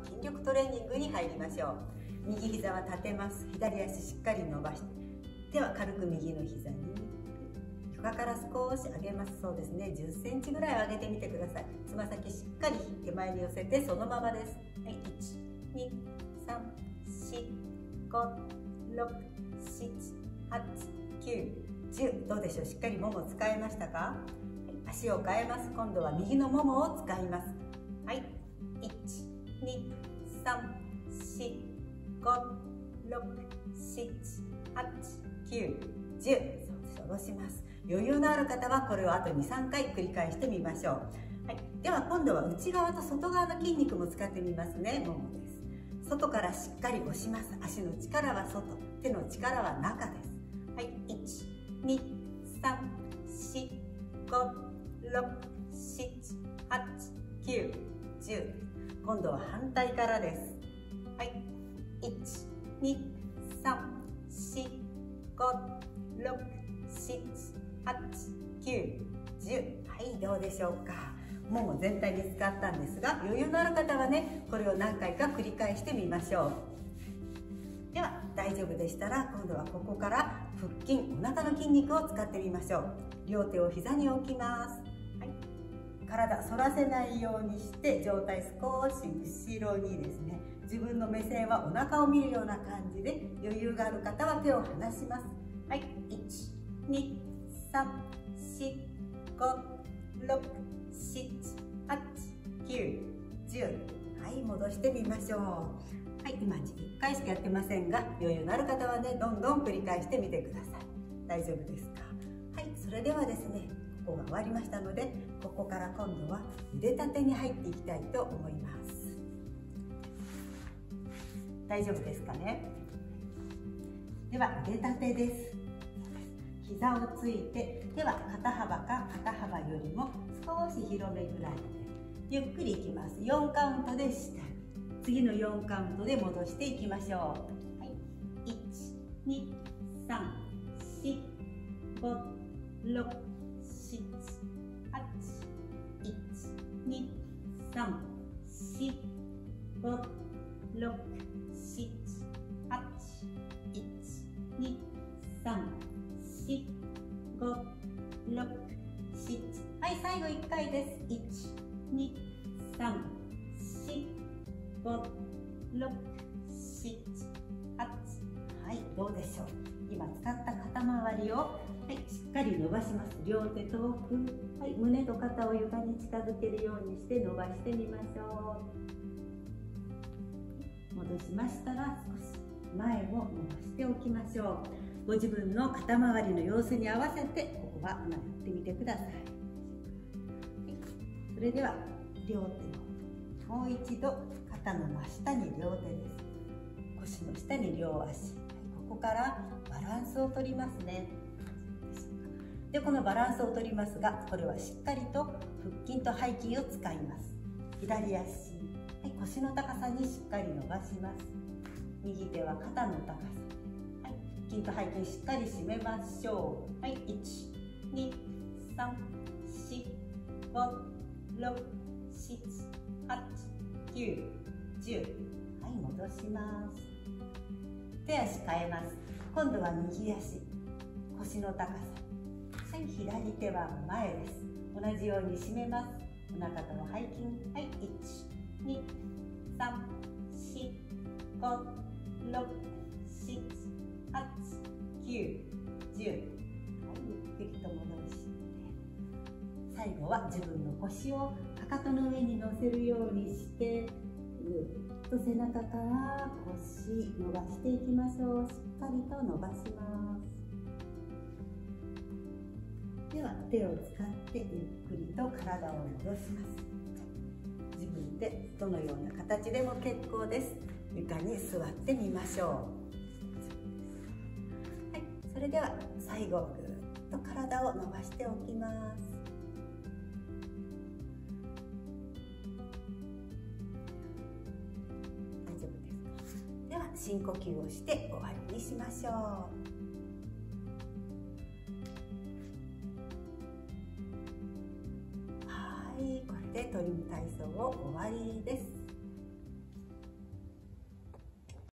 筋力トレーニングに入りましょう。右膝は立てます。左足しっかり伸ばして、手は軽く右の膝に床から少し上げます。そうですね、10センチぐらい上げてみてください。つま先しっかり手前に寄せてそのままです。はい、1、2、3、4、5、6、7、8、9、10。どうでしょう、しっかりもも使えましたか？はい、足を変えます。今度は右のももを使います。はい、1、2、3、4、5、6、7、8、9、10。下ろします。余裕のある方はこれをあと 2、3 回繰り返してみましょう。はい、では今度は内側と外側の筋肉も使ってみますね。ももです。外からしっかり押します。足の力は外、手の力は中です。はい、1、2、3、4、5、6、7、8、9、10。今度は反対からです。はい、1、2、3、4、5、6、7、8、9、10。はい、どうでしょうか。もも全体に使ったんですが、余裕のある方はね、これを何回か繰り返してみましょう。では大丈夫でしたら、今度はここから腹筋、お腹の筋肉を使ってみましょう。両手を膝に置きます。はい、体反らせないようにして上体少し後ろにですね、自分の目線はお腹を見るような感じで、余裕がある方は手を離します。はい、1、2、3、4、5、6、7、8、9、10。はい、戻してみましょう。はい、今1回しかやってませんが、余裕のある方はね、どんどん繰り返してみてください。大丈夫ですか？はい、それではですね、ここが終わりましたので、ここから今度は腕立てに入っていきたいと思います。大丈夫ですかね？では腕立てです。膝をついて、手は肩幅か肩幅よりも少し広めぐらいでゆっくりいきます。4カウントで下、次の4カウントで戻していきましょう。はい、1、2、3、4、5、6、7、8、1、2、3、4、5、6、7、8、1、2、3、4、5、6、7。はい、最後1回です。1、2、3、4、5、6、7、8。はい、どうでしょう。今使った肩周りを、はい、しっかり伸ばします。両手遠く、はい、胸と肩を床に近づけるようにして伸ばしてみましょう。戻しましたら少し前を伸ばしておきましょう。ご自分の肩周りの様子に合わせてここはやってみてください。はい、それでは両手をもう一度肩の真下に両手です。腰の下に両足。はい、ここからバランスをとりますね。で、このバランスをとりますが、これはしっかりと腹筋と背筋を使います。左足、はい、腰の高さにしっかり伸ばします。右手は肩の高さ。筋と背筋しっかり締めましょう。はい、1、2、3、4、5、6、7、8、9、10。はい、戻します。手足変えます。今度は右足、腰の高さ。はい、左手は前です。同じように締めます。お腹との背筋。はい、1、2、3、4、5、6、7、8、9、10。はい、ゆっくりと戻して、最後は自分の腰をかかとの上に乗せるようにして、ぐっと背中から腰伸ばしていきましょう。しっかりと伸ばします。では手を使ってゆっくりと体を戻します。自分でどのような形でも結構です。床に座ってみましょう。それでは最後ぐっと体を伸ばしておきます。大丈夫ですか？では深呼吸をして終わりにしましょう。はい、これでトリム体操を終わりです。